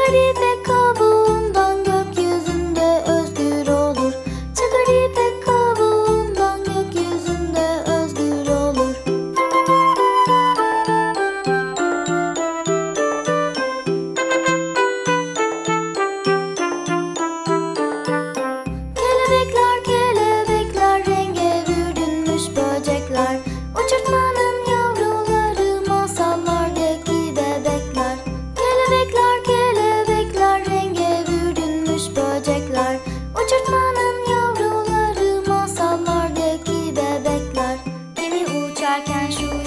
ipek kabuğundan gökyüzünde özgür olur. Çıkar ipek kabuğundan gökyüzünde özgür olur. Kelebekler, kelebekler, renge bürünmüş böcekler. Uçurtmanın yavruları, masallardaki bebekler. Kelebekler, kelebekler, renge bürünmüş böcekler. Uçurtmanın yavruları, masallardaki bebekler. Kimi uçarken şu